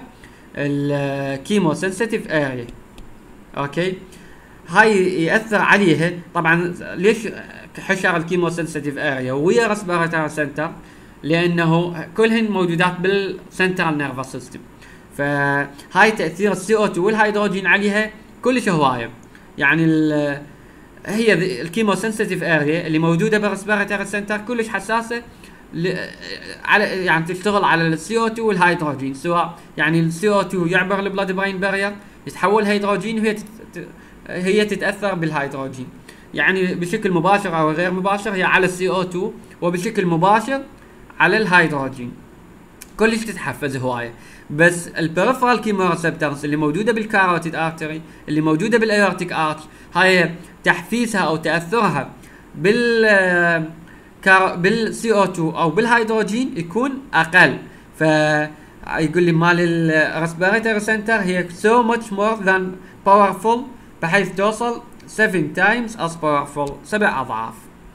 الكيمو سنسيتيف اريا. اوكي هاي يأثر عليها طبعا. ليش حشر الكيمو سنسيتيف اريا ويا ريسبيراتوري سنتر؟ لانه كلهن موجودات بالسنترال نيرفس سيستم. فهاي تأثير السي او اثنين والهيدروجين عليها كلش هوايه. يعني هي الكيمو سنسيتيف اريا اللي موجوده بالريسبيراتوري سنتر كلش حساسه على يعني تشتغل على السي او اثنين والهيدروجين. سواء يعني السي او اثنين يعبر البلاد برين بارير يتحول هيدروجين وهي هي تتأثر بالهيدروجين. يعني بشكل مباشر او غير مباشر هي على السي او اثنين وبشكل مباشر على الهيدروجين. كلش تتحفز هوايه. بس البريفرال كيموريسبتورز اللي موجوده بالكاروتيد ارتري اللي موجوده بالايورتيك ارتش هاي تحفيزها او تاثرها بال بالسي او اثنين او بالهيدروجين يكون اقل. فيقول لي مال الريسبيراتوري سنتر هي so much more than powerful بحيث توصل seven times as powerful سبع اضعاف.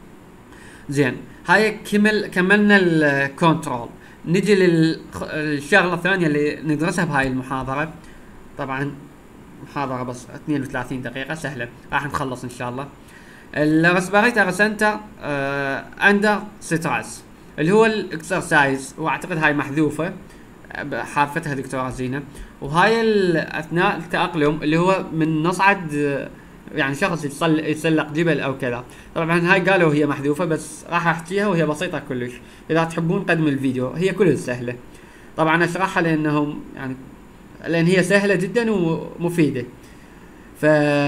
زين هاي كمل كملنا الكنترول. نجي للشغله الثانيه اللي ندرسها بهاي المحاضره. طبعا محاضره بس اثنين وثلاثين دقيقه سهله راح نخلص ان شاء الله. الريسبيراتوري سنتر اندر ستريس اللي هو الاكسرسايز واعتقد هاي محذوفه حافتها دكتوره زينه. وهاي اثناء التأقلم اللي هو من نصعد يعني شخص يتسلق جبل او كذا. طبعا هاي قالوا هي محذوفه بس راح احكيها وهي بسيطه كلش. اذا تحبون قدموا الفيديو هي كلش سهله. طبعا اشرحها لانهم يعني لان هي سهله جدا ومفيده. ف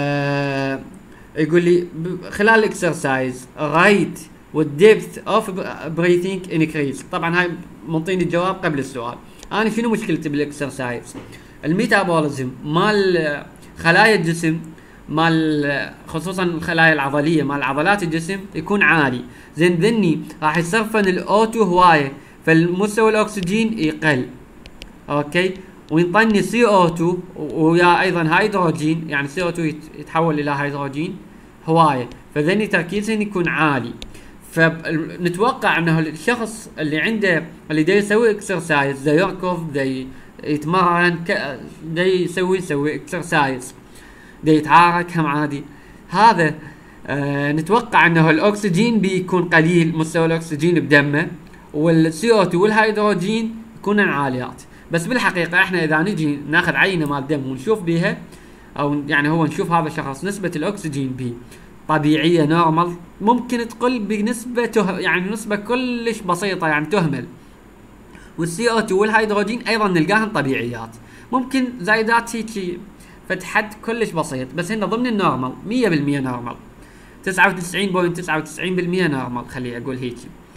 يقول لي خلال الاكسرسايز رايت والديبث اوف بريثينج انكريز. طبعا هاي منطيني الجواب قبل السؤال. انا شنو مشكلتي بالاكسرسايز؟ الميتابوليزم مال خلايا الجسم مال خصوصا الخلايا العضليه مال عضلات الجسم يكون عالي. زين ذني راح يصرفن الاوتو هوايه فالمستوى الاكسجين يقل. اوكي وينطني سي او اثنين ويا ايضا هيدروجين يعني سي او اثنين يتحول الى هيدروجين هوايه فذني تركيزهن يكون عالي. فنتوقع انه الشخص اللي عنده اللي دا يسوي اكسرسايز دا يركض دا يتمرن دا يسوي يسوي اكسرسايز دا يتعارك هم عادي. هذا آه نتوقع انه الاكسجين بيكون قليل مستوى الاكسجين بدمه والسي او اثنين والهيدروجين يكونن عاليات. بس بالحقيقه احنا اذا نجي ناخذ عينه مال دم ونشوف بيها او يعني هو نشوف هذا الشخص نسبه الاكسجين بيه طبيعيه نورمال ممكن تقل بنسبه ته... يعني نسبه كلش بسيطه يعني تهمل. والسي او اثنين والهيدروجين ايضا نلقاهن طبيعيات ممكن زايدات هيك فتحد كلش بسيط بس هنا ضمن النورمال مية بالمية نورمال تسعة وتسعين فاصلة تسعة وتسعين بالمية نورمال خلي اقول هيك.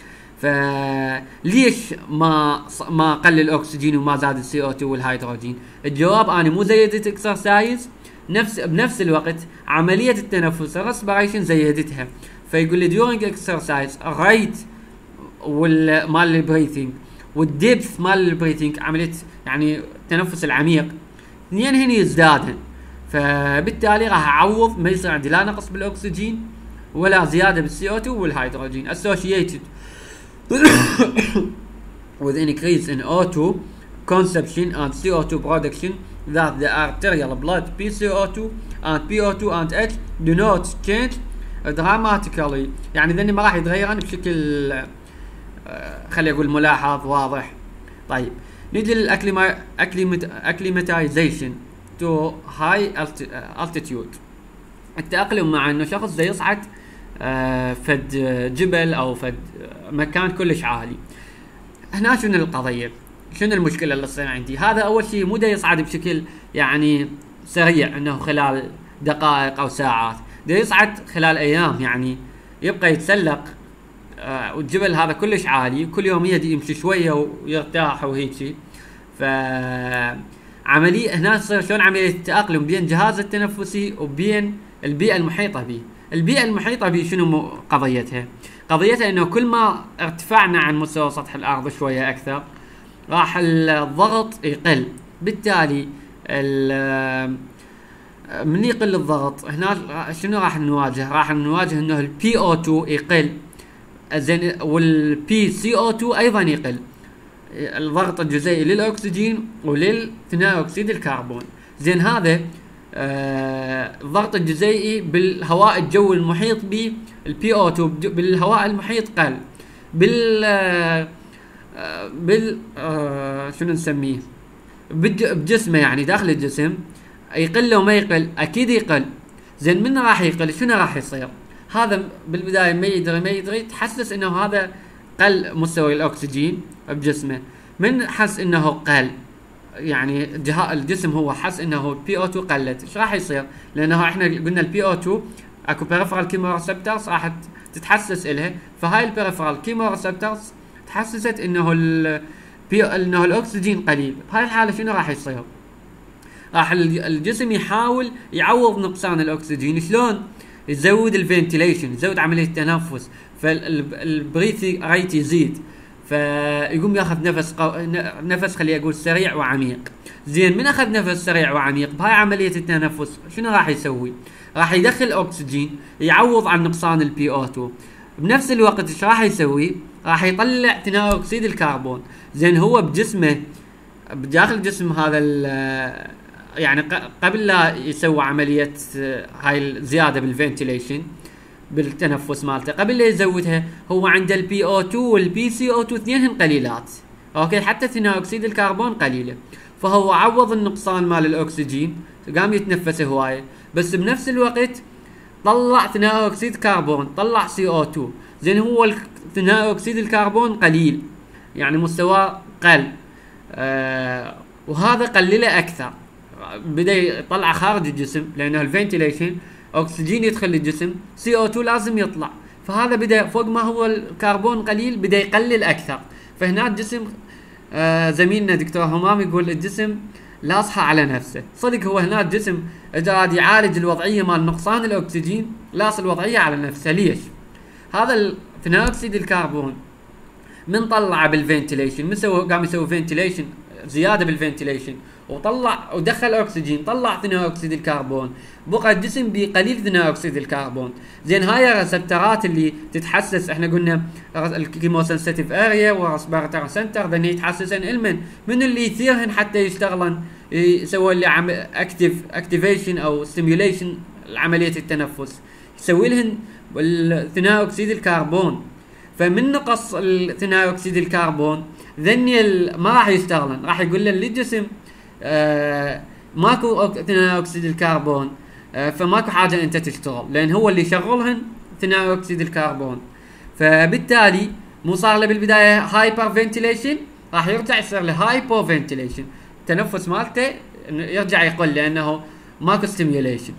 فليش ما ما قل الاكسجين وما زاد السي او اثنين والهيدروجين؟ الجواب انا مو زيدت اكسرسايز نفس بنفس الوقت عمليه التنفس الريسبيريشن زيدتها. فيقول لي during exercise rate وال مال البريثنج والديبث مال البريثنج عمليه يعني التنفس العميق اثنين هن يزدادن. فبالتالي راح اعوض ما يصير عندي لا نقص بالاكسجين ولا زياده بالسي او اثنين والهيدروجين associated with increase in O two consumption and C O two production that the arterial blood P C O two and P O two and H do not change dramatically. يعني ذني ما راح يتغيرن بشكل خلي اقول ملاحظ واضح. طيب نيجي للاكليماتيزيشن تو هاي altitude. التأقلم مع انه شخص دا يصعد فد جبل او فد مكان كلش عالي. هنا شنو القضية؟ شنو المشكلة اللي تصير عندي؟ هذا اول شيء مو دا يصعد بشكل يعني سريع انه خلال دقائق او ساعات، دا يصعد خلال ايام، يعني يبقى يتسلق آه والجبل هذا كلش عالي، كل يوم يدي يمشي شوية ويرتاح وهيجي. ف عملية هنا تصير شلون عملية التأقلم بين جهاز التنفسي وبين البيئة المحيطة به. البيئة المحيطة به شنو قضيتها؟ قضيتها انه كل ما ارتفعنا عن مستوى سطح الارض شوية اكثر راح الضغط يقل، بالتالي من يقل الضغط هنا شنو راح نواجه؟ راح نواجه انه البي او تو يقل، زين، والبي سي او تو ايضا يقل، الضغط الجزيئي للاكسجين وللثاني اكسيد الكربون. زين هذا آه الضغط الجزيئي بالهواء الجوي المحيط به البي او تو بالهواء المحيط قل، بال آه بال آه شنو نسميه بجسمه، يعني داخل الجسم يقل لو ما يقل اكيد يقل. زين من راح يقل شنو راح يصير؟ هذا بالبدايه ما يدري ما يدري تحسس انه هذا قل مستوى الاكسجين بجسمه. من حس انه قل، يعني جهاز الجسم هو حس انه البي او تو قلت، ايش راح يصير؟ لانه احنا قلنا البي او تو اكو بيريفرال كيموريسبتورز راح تتحسس الها، فهاي البيريفرال كيموريسبتورز تحسست انه البي انه الاكسجين قليل. بهاي الحاله شنو راح يصير؟ راح الجسم يحاول يعوض نقصان الاكسجين. شلون؟ يزود الفنتيليشن، يزود عمليه التنفس، فالبريث ريت يزيد، فيقوم ياخذ نفس قو... نفس خلي اقول سريع وعميق. زين من اخذ نفس سريع وعميق بهاي عمليه التنفس شنو راح يسوي؟ راح يدخل اكسجين يعوض عن نقصان البي او تو. بنفس الوقت ايش راح يسوي؟ راح يطلع ثاني اكسيد الكربون. زين هو بجسمه بداخل جسم هذا يعني قبل لا يسوي عمليه هاي الزياده بالفنتيليشن بالتنفس مالته، قبل لا يزودها هو عند البي او تو والبي سي او تو اثنينهن قليلات، اوكي، حتى ثاني اكسيد الكربون قليله، فهو عوض النقصان مال الاكسجين، قام يتنفس هوايه، بس بنفس الوقت طلع ثاني اكسيد كربون، طلع سي او تو. زين هو ثاني اكسيد الكربون قليل، يعني مستواه قل، آه وهذا قلله اكثر، بدا يطلع خارج الجسم لانه الفنتيليشن اكسجين يدخل الجسم، سي او تو لازم يطلع، فهذا بدا فوق ما هو الكربون قليل بدا يقلل اكثر. فهنا الجسم آه زميلنا دكتور همام يقول الجسم لاصحى على نفسه. صدق هو هنا الجسم اذا قاعد يعالج الوضعيه مال نقصان الاكسجين لاص الوضعيه على نفسه. ليش؟ هذا ثاني اكسيد الكربون من طلعه بالفنتيليشن، من سوى قام يسوي فنتيليشن زياده بالفنتيليشن وطلع ودخل اكسجين، طلع ثاني اكسيد الكربون، بقى الجسم بقليل ثاني اكسيد الكربون. زين هاي الريسبترات اللي تتحسس، احنا قلنا الكيموسنسيتيف اريا ورسبيراتوري سنتر ذني يتحسسن المن من اللي يثيرهن حتى يشتغلن، يسوي لي عم اكتيف اكتيفيشن او ستيميوليشن عمليه التنفس، يسوي لهن ثاني اكسيد الكربون. فمن نقص ثاني اكسيد الكربون ذني ما راح يشتغلن، راح يقول للجسم آه ماكو ثاني اكسيد الكربون، آه فماكو حاجه انت تشتغل، لان هو اللي يشغلهن ثاني اكسيد الكربون. فبالتالي مو صار له بالبدايه هايبر فنتيليشن، راح يرجع يصير له هايبو فنتيليشن، التنفس مالته يرجع يقل لانه ماكو ستيميوليشن.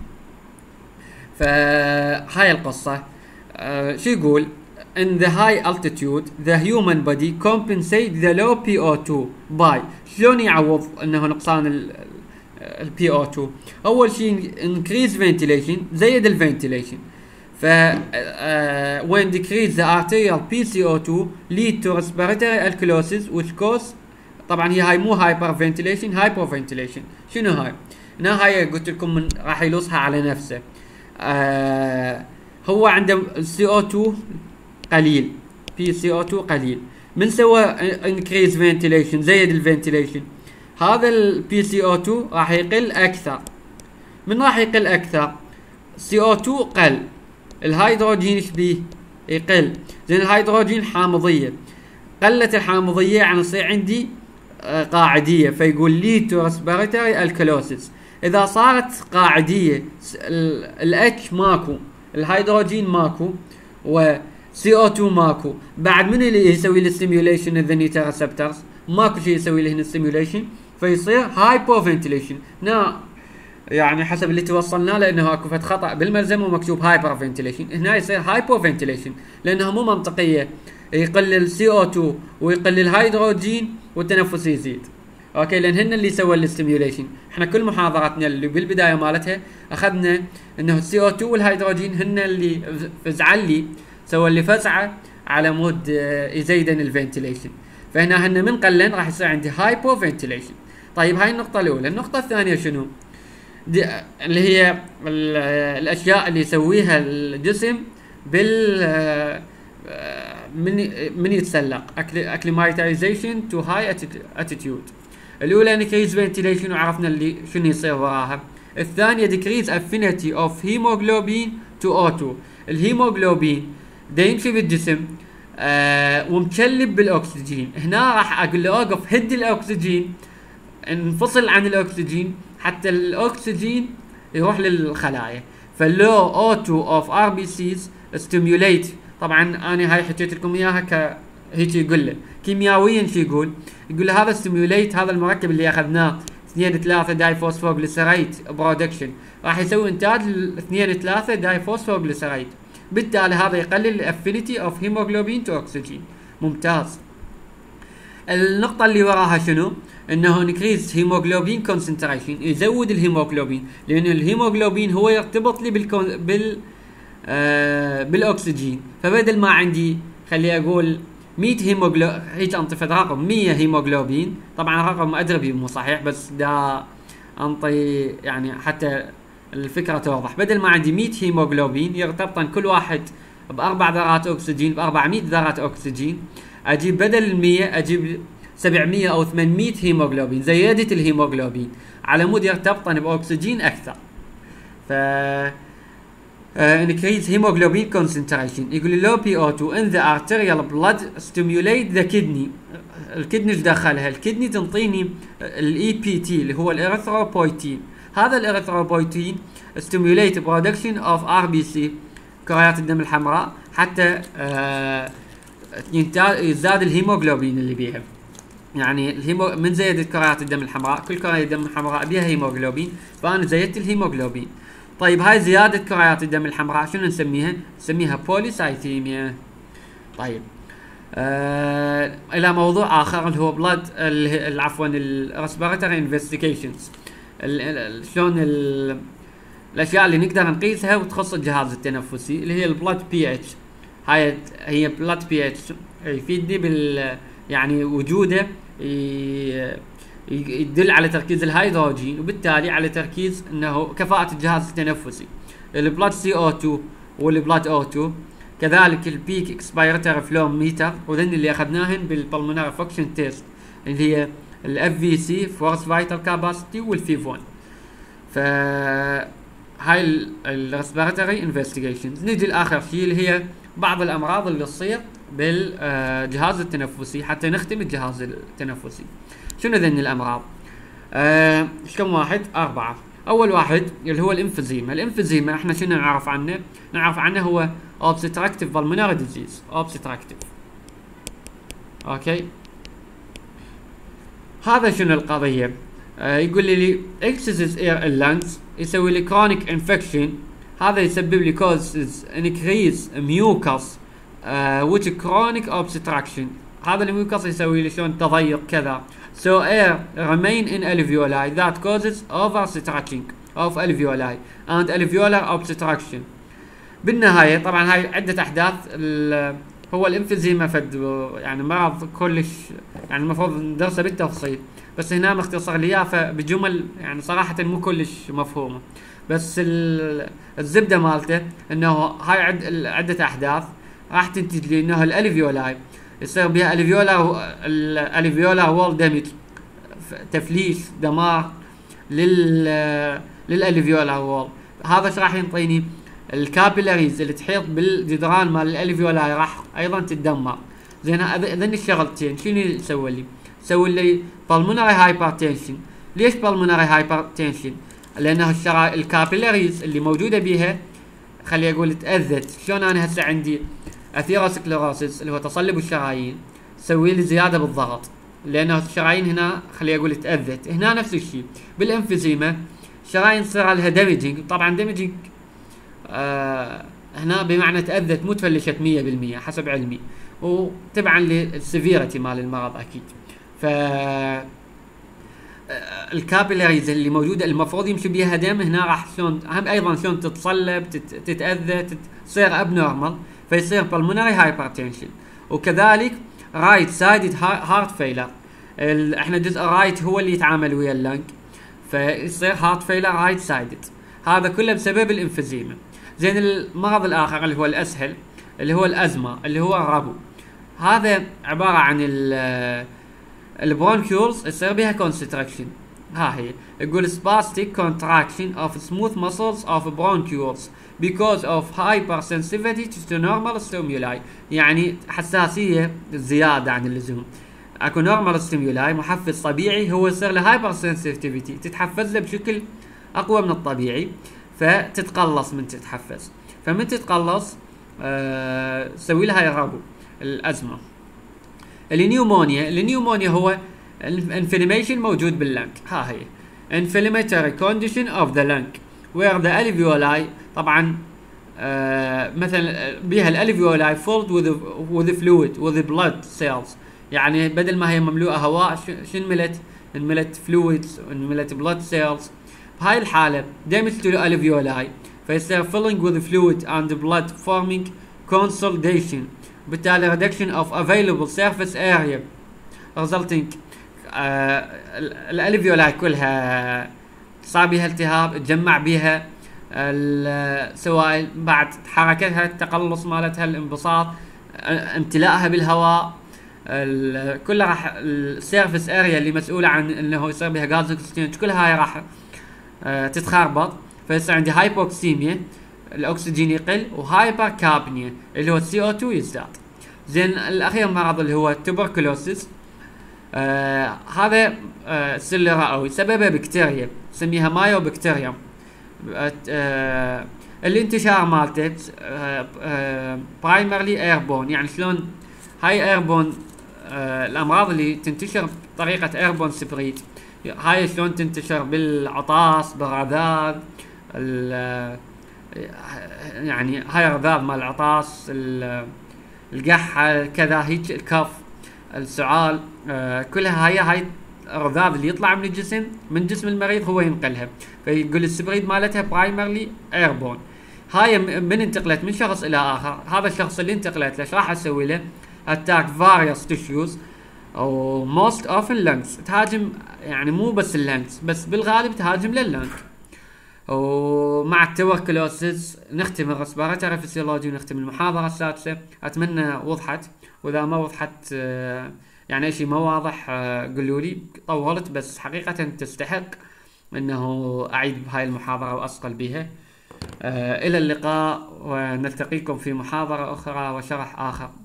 فهاي القصه. آه شو يقول؟ In the high altitude the human body compensate the low بي او تو by. شلون يعوض انه نقصان ال بي او تو؟ اول شيء increase ventilation، زيد الفنتيليشن. ف uh, when decrease the arterial بي سي او تو lead to respiratory alkalosis which cause، طبعا هي هاي مو hyper ventilation، hypo ventilation. شنو هاي؟ هنا هاي قلت لكم من راح يلوصها على نفسه. uh, هو عنده السي او تو قليل، بي سي او تو قليل. من سوى انكريز فنتيليشن، زيد الفنتيليشن، هذا البي سي او تو راح يقل اكثر. من راح يقل اكثر؟ سي او تو قل، الهيدروجين ايش بيه؟ يقل. زين الهيدروجين حامضيه، قلت الحامضيه يعني يصير عندي قاعديه، فيقول لي تو ريسبيراتوري الكالوسيس. اذا صارت قاعديه الاتش ماكو، الهيدروجين ماكو، و سي او تو ماكو، بعد من اللي يسوي له ستيميوليشن الذنيتا ريسبتورز؟ ماكو شيء يسوي له هنا ستيميوليشن، فيصير هايبو فنتيليشن. هنا يعني حسب اللي توصلنا له انه اكو فد خطا بالملزمه ومكتوب هايبر فنتيليشن، هنا يصير هايبو فنتيليشن لانها مو منطقيه، يقلل سي او تو ويقلل الهيدروجين والتنفس يزيد. اوكي، لان هن اللي سووا الستيميوليشن. احنا كل محاضراتنا اللي بالبدايه مالتها اخذنا انه السي او تو والهيدروجين هن اللي فزعل لي، سووا اللي فزعه على مود يزيدن الفنتيليشن. فهنا هن من قلن راح يصير عندي هايبو فنتيليشن. طيب هاي النقطه الاولى. النقطه الثانيه شنو؟ دي اللي هي الاشياء اللي يسويها الجسم بال من من يتسلق، اكليماتيزيشن تو هاي اتيتيود. الاولى انكريز فنتيليشن وعرفنا اللي شنو يصير وراها. الثانيه ديكريز افينيتي اوف هيموجلوبين تو او تو. الهيموجلوبين دا يمشي بالجسم آه ومكلب بالاكسجين. هنا راح اقول له اوقف، هدي الاكسجين، انفصل عن الاكسجين حتى الاكسجين يروح للخلايا. فاللو او تو اوف ار بي سيز ستيميوليت. طبعا انا هاي حكيت لكم اياها ك هيك يقول له كيميائيا شو يقول؟ يقول له هذا ستيميوليت، هذا المركب اللي اخذناه اثنين ثلاثة داي فوسفوغليسيريد برودكشن راح يسوي انتاج اثنين ثلاثة داي فوسفوغليسيريد، بالتالي هذا يقلل الافينيتي اوف هيموجلوبين تو اكسجين. ممتاز. النقطة اللي وراها شنو؟ انه انكريز هيموجلوبين كونسنتريشن، يزود الهيموجلوبين، لان الهيموجلوبين هو يرتبط لي بالكون بال آه بالاكسجين. فبدل ما عندي خلي اقول مية هيموجلوبين، هيك انطي رقم مية هيموجلوبين، طبعا رقم ادري بيه مو صحيح بس دا انطي يعني حتى الفكرة توضح. بدل ما عندي مية هيموجلوبين يرتبطن كل واحد باربع ذرات اكسجين، باربعمية ذرات اكسجين، اجيب بدل المية اجيب سبعمية او ثمانمية هيموجلوبين، زيادة الهيموجلوبين على مود يرتبطن باكسجين اكثر. ف increase hemoglobin concentration. يقول low بي او تو in the arterial blood stimulate the kidney. الكدني ايش دخلها؟ الكدني تنطيني الاي بي تي اللي هو الاريثروبويتين. هذا الاريثروبويتين stimulate production of ار بي سي، كريات الدم الحمراء، حتى آه يزداد الهيموغلوبين اللي بيها. يعني الهيمو من زيادة كريات الدم الحمراء، كل كريات الدم الحمراء بيها هيموغلوبين، فانا زيدت الهيموغلوبين. طيب هاي زيادة كريات الدم الحمراء شنو نسميها؟ نسميها بوليسايثيميا. طيب آه الى موضوع اخر اللي هو بلاد عفوا الريسبيراتوري انفستيجيشنز، شلون الاشياء اللي نقدر نقيسها وتخص الجهاز التنفسي، اللي هي البلاد بي اتش. هاي هي بلاد بي اتش يفيدني بال يعني وجوده يدل على تركيز الهيدروجين، وبالتالي على تركيز انه كفاءة الجهاز التنفسي. البلاد سي او تو والبلاد او تو، كذلك البيك اكسبيراتوري فلو ميتر، وذن اللي اخذناهن بالبلمونري فانكشن تيست اللي هي الاف في سي فورس فايتال كاباسيتي والفيفون. ف هاي الريسبيراتوري انفستيجيشنز. نجي لاخر شيء اللي هي بعض الامراض اللي تصير بالجهاز التنفسي حتى نختم الجهاز التنفسي. شنو ذن الامراض؟ آه كم واحد؟ اربعه. اول واحد اللي هو الانفيزيما. الانفيزيما احنا شنو نعرف عنه؟ نعرف عنه هو obstructive pulmonary disease. obstructive. اوكي، هذا شنو القضيه؟ آه يقول لي excess air in lungs، يسوي لي chronic infection، هذا يسبب لي causes increase mucus uh, which chronic obstruction. هذا الميوكس يسوي لي شلون تضيق كذا. so air remain in alveoli that causes over stretching of alveoli and alveolar obstruction. بالنهايه طبعا هاي عده احداث. هو الانفيزيما فد يعني مرض كلش يعني المفروض ندرسه بالتفصيل، بس هنا مختصر لي اياه فبجمل يعني صراحه مو كلش مفهومه. بس الزبده مالته انه هاي عد عده احداث راح تنتج لي انه الالفيولاي يصير بها الفيولا الالفيولا وول دامج، تفليس دمار لل للالفيولا وول. هذا ايش راح ينطيني؟ الكابيلاريز اللي تحيط بالجدران مال الالفيولاي راح ايضا تتدمر. زين هذني الشغلتين شنو يسوي لي؟ يسوي لي pulmonary hypertension. ليش pulmonary hypertension؟ لانه الشرا... الكابيلاريز اللي موجوده بيها خلي اقول تاذت. شلون انا هسه عندي اثيروسكليروسيس اللي هو تصلب الشرايين تسوي لي زياده بالضغط، لانه الشرايين هنا خلي اقول تاذت. هنا نفس الشيء بالانفيزيما، الشرايين صار لها دامجينج. طبعا دامجينج آه هنا بمعنى تاذت مو تفلشت مية بالمية حسب علمي، وتبعا للسيفيرتي مال المرض اكيد. ف الكابيلاريز اللي موجوده المفروض يمشي بيها دم هنا راح شلون هم ايضا شلون تتصلب تتاذى تصير اب نورمال، فيصير pulmonary hypertension. وكذلك رايت سايدد هارت فيلر، احنا جزء الرايت هو اللي يتعامل ويا اللنج، فيصير هارت فيلر رايت سايدد. هذا كله بسبب الانفيزيما. زين المرض الاخر اللي هو الاسهل اللي هو الازمه اللي هو الربو، هذا عباره عن البرونكيولز يصير بها كونستراكشن. ها هي يقول spastic contraction of smooth muscles of bronchioles because of hypersensitivity to normal stimuli، يعني حساسيه زياده عن اللزوم. اكو normal stimuli محفز طبيعي هو يصير له hypersensitivity، تتحفز له بشكل اقوى من الطبيعي فتتقلص من تتحفز، فمن تتقلص آه سوي لها يربو الازمه. النيومونيا، النيومونيا هو انفلاميشن موجود باللنج. ها هي inflammatory condition of the lung where the alveoli طبعا آه مثلا بها الالفيولاي filled with with fluid with blood cells، يعني بدل ما هي مملوءه هواء شنملت انملت فلويدز انملت blood cells. بهاي الحاله damage to the alveoli فيصير filling with fluid and blood forming consolidation، بالتالي reduction of available surface area resulting آه الالفيولاي كلها صار بها التهاب، تجمع بها سواء بعد حركتها التقلص مالتها الانبساط امتلاءها بالهواء كلها راح السيرفس اريا اللي مسؤوله عن انه يصير بها غاز اكسشينج كلها هاي راح آه تتخربط، فيصير عندي هايبوكسيميا الاكسجين يقل، وهايبر كابنيا اللي هو السي او اثنين يزداد. زين الاخير مرض اللي هو التوبركلوسيس، آه هذا آه سل رئوي سببه بكتيريا نسميها مايو بكتيريا. آه الانتشار مالته برايمرلي ايربون، يعني شلون هاي ايربون آه الامراض اللي تنتشر بطريقه ايربون سبريد، هاي شلون تنتشر بالعطاس بالرذاذ، يعني هاي الرذاذ مال العطاس القحة كذا هيك الكف السعال آه كلها هاي هاي الرذاذ اللي يطلع من الجسم من جسم المريض هو ينقلها، فيقول السبريد مالتها برايمرلي ايربون. هاي من انتقلت من شخص الى اخر، هذا الشخص اللي انتقلت له راح اسوي له اتاك فاريوس تيشوز او موست اوف اللنجز، تهاجم يعني مو بس اللنجز بس بالغالب تهاجم لللنج. ومع التوبركلوسيس نختم الرسبيراتوري فيسيولوجي ونختم المحاضرة السادسة. اتمنى وضحت، واذا ما وضحت يعني شيء ما واضح قولوا لي، طولت بس حقيقة تستحق انه اعيد بهاي المحاضرة واصقل بها. الى اللقاء ونلتقيكم في محاضرة اخرى وشرح اخر.